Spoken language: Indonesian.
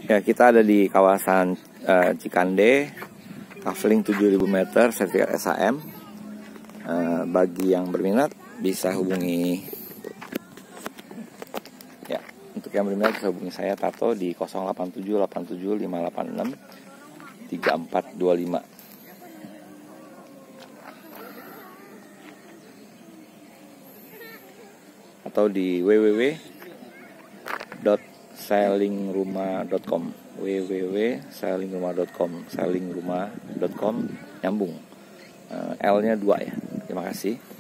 Ya, kita ada di kawasan Cikande, kaveling 7.000 meter, sertifikat SHM. Bagi yang berminat bisa hubungi, ya, untuk yang berminat bisa hubungi saya Tato di 087875863425 atau di www.sellingrumah.com sellingrumah.com nyambung, L-nya 2 ya. Terima kasih.